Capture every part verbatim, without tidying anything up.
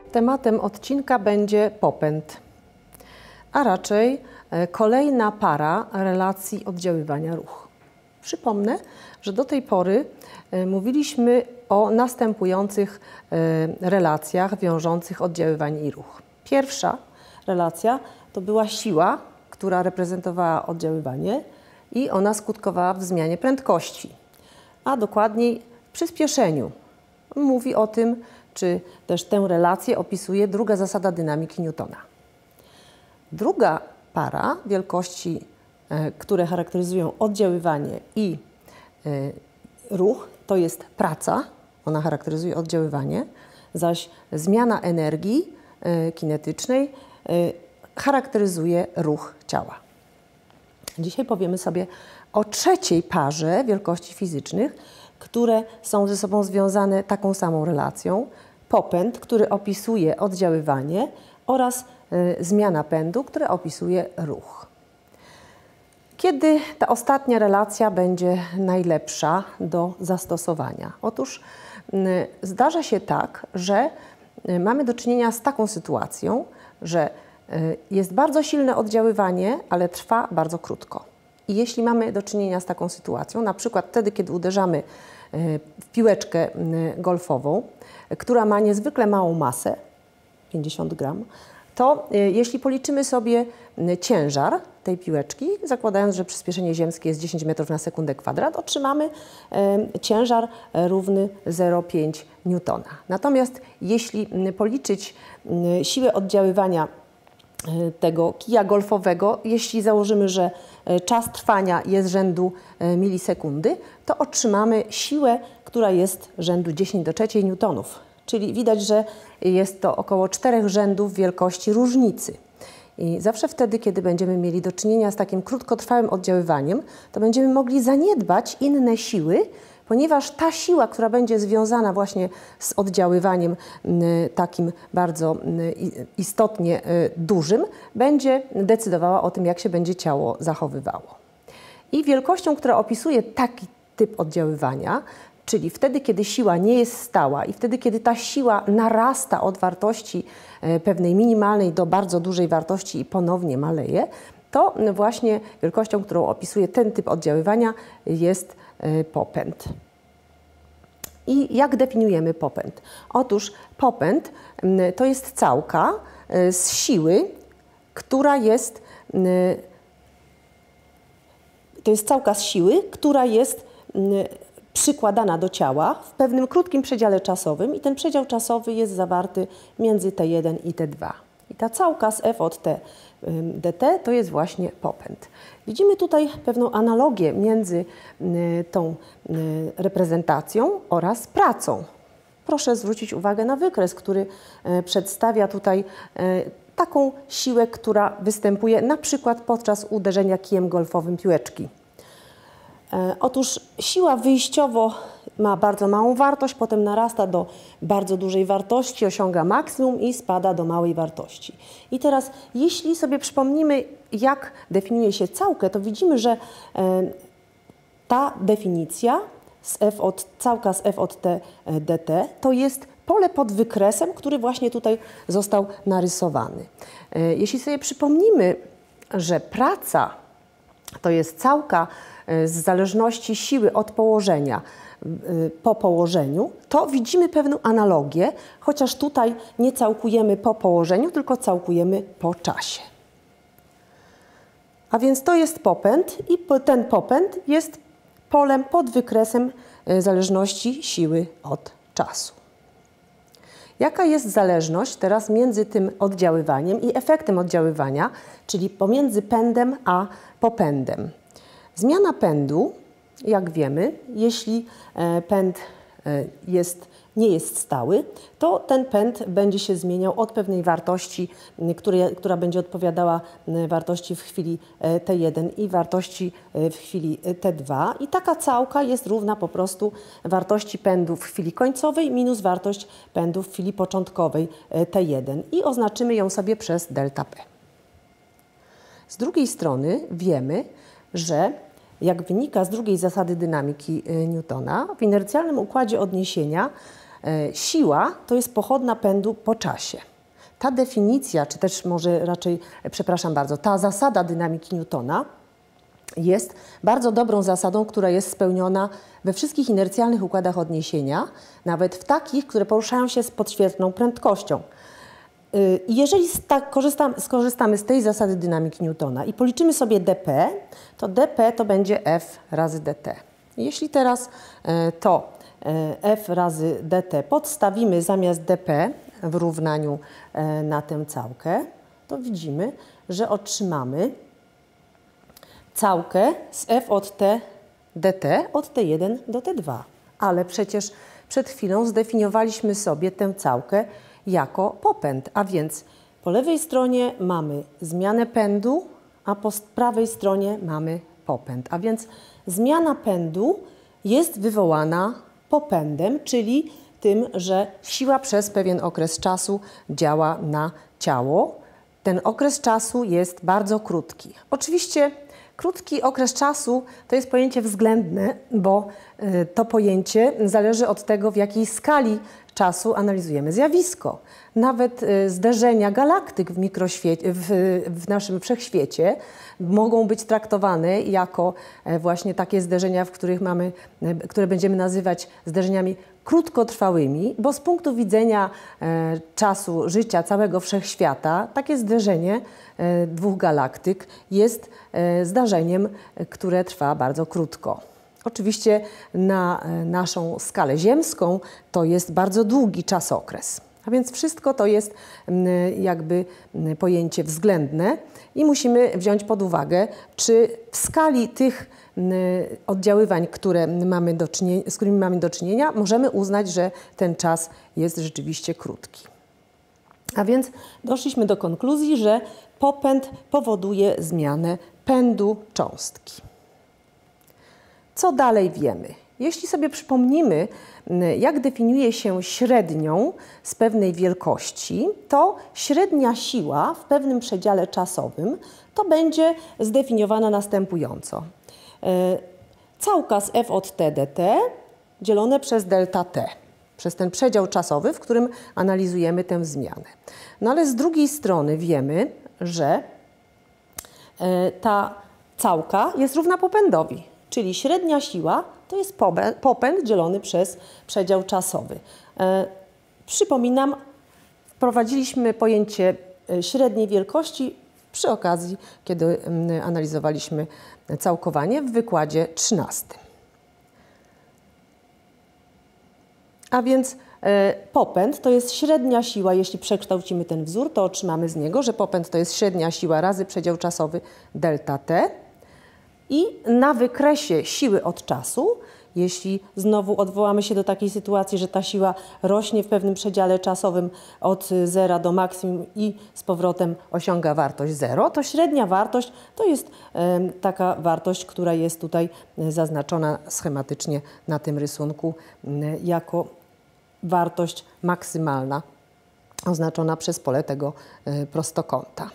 Tematem odcinka będzie popęd, a raczej kolejna para relacji oddziaływania ruchu. Przypomnę, że do tej pory mówiliśmy o następujących relacjach wiążących oddziaływanie i ruch. Pierwsza relacja to była siła, która reprezentowała oddziaływanie i ona skutkowała w zmianie prędkości, a dokładniej przyspieszeniu. Mówi o tym, czy też tę relację opisuje druga zasada dynamiki Newtona. Druga para wielkości, które charakteryzują oddziaływanie i ruch, to jest praca, ona charakteryzuje oddziaływanie, zaś zmiana energii kinetycznej charakteryzuje ruch ciała. Dzisiaj powiemy sobie o trzeciej parze wielkości fizycznych, które są ze sobą związane taką samą relacją. Popęd, który opisuje oddziaływanie, oraz y, zmiana pędu, która opisuje ruch. Kiedy ta ostatnia relacja będzie najlepsza do zastosowania? Otóż y, zdarza się tak, że y, mamy do czynienia z taką sytuacją, że y, jest bardzo silne oddziaływanie, ale trwa bardzo krótko. I jeśli mamy do czynienia z taką sytuacją, na przykład wtedy, kiedy uderzamy w piłeczkę golfową, która ma niezwykle małą masę, pięćdziesiąt gram, to jeśli policzymy sobie ciężar tej piłeczki, zakładając, że przyspieszenie ziemskie jest dziesięć metrów na sekundę kwadrat, otrzymamy ciężar równy zero przecinek pięć newtona. Natomiast jeśli policzyć siłę oddziaływania tego kija golfowego, jeśli założymy, że czas trwania jest rzędu milisekundy, to otrzymamy siłę, która jest rzędu dziesięć do trzeciej newtonów. Czyli widać, że jest to około czterech rzędów wielkości różnicy. I zawsze wtedy, kiedy będziemy mieli do czynienia z takim krótkotrwałym oddziaływaniem, to będziemy mogli zaniedbać inne siły, ponieważ ta siła, która będzie związana właśnie z oddziaływaniem takim bardzo istotnie dużym, będzie decydowała o tym, jak się będzie ciało zachowywało. I wielkością, która opisuje taki typ oddziaływania, czyli wtedy, kiedy siła nie jest stała i wtedy, kiedy ta siła narasta od wartości pewnej minimalnej do bardzo dużej wartości i ponownie maleje, to właśnie wielkością, którą opisuje ten typ oddziaływania, jest popęd. I jak definiujemy popęd? Otóż popęd to jest całka z siły, która jest, to jest całka z siły, która jest przykładana do ciała w pewnym krótkim przedziale czasowym i ten przedział czasowy jest zawarty między T jeden i T dwa. I ta całka z F od T dt to jest właśnie popęd. Widzimy tutaj pewną analogię między tą reprezentacją oraz pracą. Proszę zwrócić uwagę na wykres, który przedstawia tutaj taką siłę, która występuje na przykład podczas uderzenia kijem golfowym piłeczki. Otóż siła wyjściowo ma bardzo małą wartość, potem narasta do bardzo dużej wartości, osiąga maksimum i spada do małej wartości. I teraz, jeśli sobie przypomnimy, jak definiuje się całkę, to widzimy, że ta definicja z F od, całka z F od T dt to jest pole pod wykresem, który właśnie tutaj został narysowany. Jeśli sobie przypomnimy, że praca to jest całka z zależności siły od położenia po położeniu, to widzimy pewną analogię, chociaż tutaj nie całkujemy po położeniu, tylko całkujemy po czasie. A więc to jest popęd i ten popęd jest polem pod wykresem zależności siły od czasu. Jaka jest zależność teraz między tym oddziaływaniem i efektem oddziaływania, czyli pomiędzy pędem a popędem? Zmiana pędu, jak wiemy, jeśli pęd jest, nie jest stały, to ten pęd będzie się zmieniał od pewnej wartości, które, która będzie odpowiadała wartości w chwili T jeden i wartości w chwili T dwa. I taka całka jest równa po prostu wartości pędu w chwili końcowej minus wartość pędu w chwili początkowej T jeden i oznaczymy ją sobie przez delta P. Z drugiej strony wiemy, że jak wynika z drugiej zasady dynamiki Newtona, w inercjalnym układzie odniesienia Siła to jest pochodna pędu po czasie. Ta definicja, czy też może raczej, przepraszam bardzo, ta zasada dynamiki Newtona jest bardzo dobrą zasadą, która jest spełniona we wszystkich inercjalnych układach odniesienia, nawet w takich, które poruszają się z podświetną prędkością. I jeżeli skorzystamy, skorzystamy z tej zasady dynamiki Newtona i policzymy sobie dp, to dp to będzie f razy dt. Jeśli teraz to f razy dt podstawimy zamiast dp w równaniu na tę całkę, to widzimy, że otrzymamy całkę z f od t dt od t jeden do t dwa. Ale przecież przed chwilą zdefiniowaliśmy sobie tę całkę jako popęd, a więc po lewej stronie mamy zmianę pędu, a po prawej stronie mamy popęd. A więc zmiana pędu jest wywołana popędem, czyli tym, że siła przez pewien okres czasu działa na ciało. Ten okres czasu jest bardzo krótki. Oczywiście krótki okres czasu to jest pojęcie względne, bo to pojęcie zależy od tego, w jakiej skali czasu analizujemy zjawisko. Nawet zderzenia galaktyk w, mikroświecie, w, w naszym wszechświecie mogą być traktowane jako właśnie takie zderzenia, w których mamy, które będziemy nazywać zderzeniami krótkotrwałymi, bo z punktu widzenia e, czasu życia całego wszechświata takie zderzenie e, dwóch galaktyk jest e, zdarzeniem, które trwa bardzo krótko. Oczywiście na e, naszą skalę ziemską to jest bardzo długi czasokres. A więc wszystko to jest m, jakby m, pojęcie względne i musimy wziąć pod uwagę, czy w skali tych oddziaływań, które mamy do czynienia, z którymi mamy do czynienia, możemy uznać, że ten czas jest rzeczywiście krótki. A więc doszliśmy do konkluzji, że popęd powoduje zmianę pędu cząstki. Co dalej wiemy? Jeśli sobie przypomnimy, jak definiuje się średnią z pewnej wielkości, to średnia siła w pewnym przedziale czasowym to będzie zdefiniowana następująco. Całka z f od t dt dzielone przez delta t, przez ten przedział czasowy, w którym analizujemy tę zmianę. No ale z drugiej strony wiemy, że ta całka jest równa popędowi, czyli średnia siła to jest popęd dzielony przez przedział czasowy. Przypominam, wprowadziliśmy pojęcie średniej wielkości przy okazji, kiedy analizowaliśmy całkowanie w wykładzie trzynastym. A więc e, popęd to jest średnia siła, jeśli przekształcimy ten wzór, to otrzymamy z niego, że popęd to jest średnia siła razy przedział czasowy delta t. I na wykresie siły od czasu, jeśli znowu odwołamy się do takiej sytuacji, że ta siła rośnie w pewnym przedziale czasowym od zera do maksimum i z powrotem osiąga wartość zero, to średnia wartość to jest e, taka wartość, która jest tutaj zaznaczona schematycznie na tym rysunku e, jako wartość maksymalna, oznaczona przez pole tego e, prostokąta.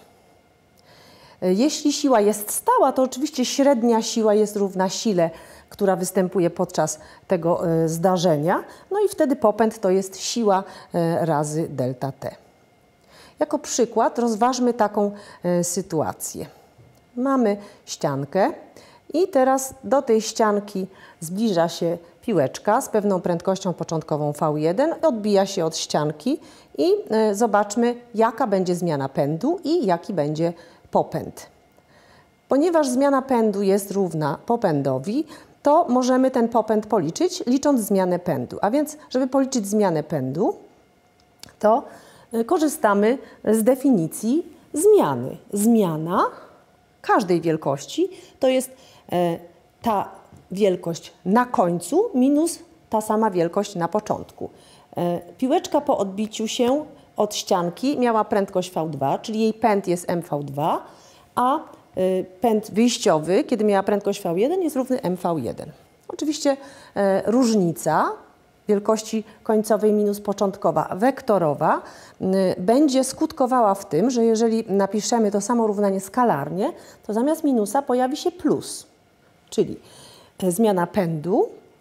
Jeśli siła jest stała, to oczywiście średnia siła jest równa sile, która występuje podczas tego e, zdarzenia. No i wtedy popęd to jest siła e, razy delta t. Jako przykład rozważmy taką e, sytuację. Mamy ściankę i teraz do tej ścianki zbliża się piłeczka z pewną prędkością początkową v jeden, odbija się od ścianki i e, zobaczmy, jaka będzie zmiana pędu i jaki będzie popęd. Ponieważ zmiana pędu jest równa popędowi, to możemy ten popęd policzyć, licząc zmianę pędu. A więc, żeby policzyć zmianę pędu, to korzystamy z definicji zmiany. Zmiana każdej wielkości to jest e, ta wielkość na końcu minus ta sama wielkość na początku. E, piłeczka po odbiciu się od ścianki miała prędkość v dwa, czyli jej pęd jest m v dwa, a y, pęd wyjściowy, kiedy miała prędkość v jeden, jest równy m v jeden. Oczywiście e, różnica wielkości końcowej minus początkowa wektorowa y, będzie skutkowała w tym, że jeżeli napiszemy to samo równanie skalarnie, to zamiast minusa pojawi się plus, czyli e, zmiana pędu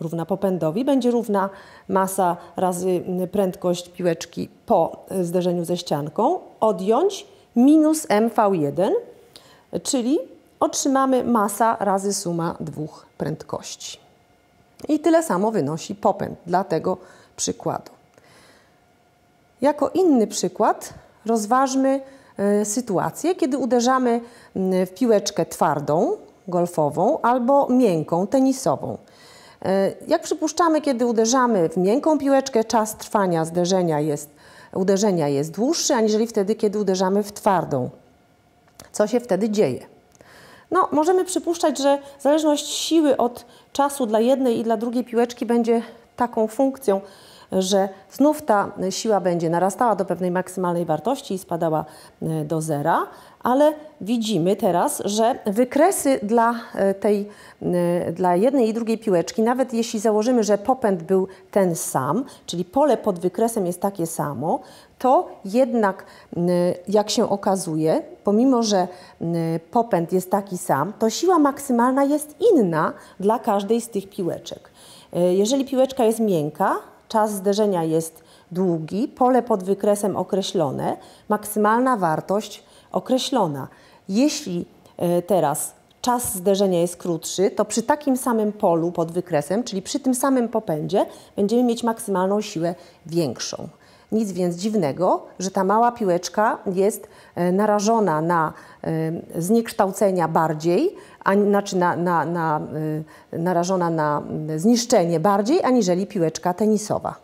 równa popędowi, będzie równa masa razy prędkość piłeczki po zderzeniu ze ścianką, odjąć minus m v jeden, czyli otrzymamy masa razy suma dwóch prędkości. I tyle samo wynosi popęd dla tego przykładu. Jako inny przykład rozważmy y, sytuację, kiedy uderzamy y, w piłeczkę twardą, golfową, albo miękką, tenisową. Y, jak przypuszczamy, kiedy uderzamy w miękką piłeczkę, czas trwania zderzenia jest, uderzenia jest dłuższy, aniżeli wtedy, kiedy uderzamy w twardą. Co się wtedy dzieje? No, możemy przypuszczać, że zależność siły od czasu dla jednej i dla drugiej piłeczki będzie taką funkcją, że znów ta siła będzie narastała do pewnej maksymalnej wartości i spadała do zera, ale widzimy teraz, że wykresy dla tej, dla jednej i drugiej piłeczki, nawet jeśli założymy, że popęd był ten sam, czyli pole pod wykresem jest takie samo, to jednak, jak się okazuje, pomimo że popęd jest taki sam, to siła maksymalna jest inna dla każdej z tych piłeczek. Jeżeli piłeczka jest miękka, czas zderzenia jest długi, pole pod wykresem określone, maksymalna wartość określona. Jeśli teraz czas zderzenia jest krótszy, to przy takim samym polu pod wykresem, czyli przy tym samym popędzie, będziemy mieć maksymalną siłę większą. Nic więc dziwnego, że ta mała piłeczka jest narażona na zniekształcenia bardziej, a, znaczy na, na, na, narażona na zniszczenie bardziej, aniżeli piłeczka tenisowa.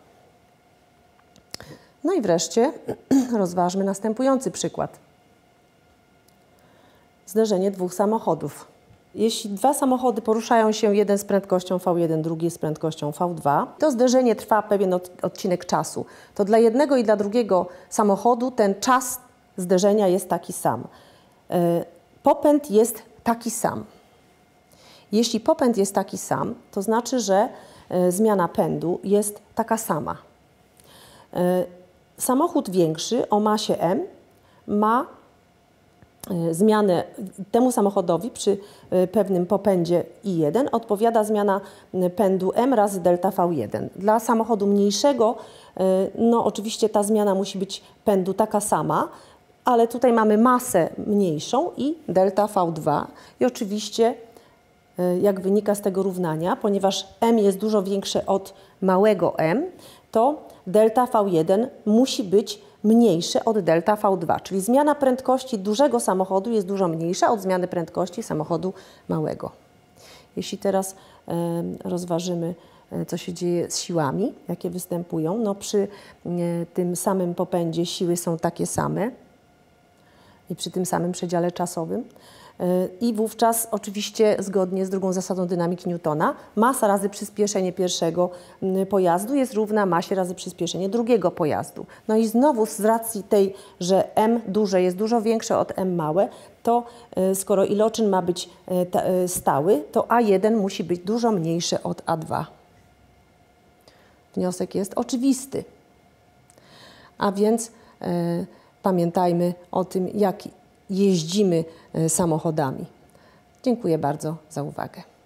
No i wreszcie rozważmy następujący przykład. Zderzenie dwóch samochodów. Jeśli dwa samochody poruszają się, jeden z prędkością v jeden, drugi z prędkością v dwa, to zderzenie trwa pewien odcinek czasu. To dla jednego i dla drugiego samochodu ten czas zderzenia jest taki sam. Popęd jest taki sam. Jeśli popęd jest taki sam, to znaczy, że zmiana pędu jest taka sama. Samochód większy o masie m ma zmianę, temu samochodowi przy pewnym popędzie i jeden odpowiada zmiana pędu m razy delta v jeden. Dla samochodu mniejszego, no oczywiście ta zmiana musi być pędu taka sama, ale tutaj mamy masę mniejszą i delta v dwa i oczywiście, jak wynika z tego równania, ponieważ m jest dużo większe od małego m, to delta v jeden musi być mniejsze od delta v dwa, czyli zmiana prędkości dużego samochodu jest dużo mniejsza od zmiany prędkości samochodu małego. Jeśli teraz e, rozważymy, e, co się dzieje z siłami, jakie występują, no przy e, tym samym popędzie siły są takie same i przy tym samym przedziale czasowym. I wówczas oczywiście zgodnie z drugą zasadą dynamiki Newtona masa razy przyspieszenie pierwszego pojazdu jest równa masie razy przyspieszenie drugiego pojazdu. No i znowu z racji tej, że m duże jest dużo większe od m małe, to skoro iloczyn ma być stały, to a jeden musi być dużo mniejsze od a dwa. Wniosek jest oczywisty. A więc e, pamiętajmy o tym, jak jeździmy samochodami. Dziękuję bardzo za uwagę.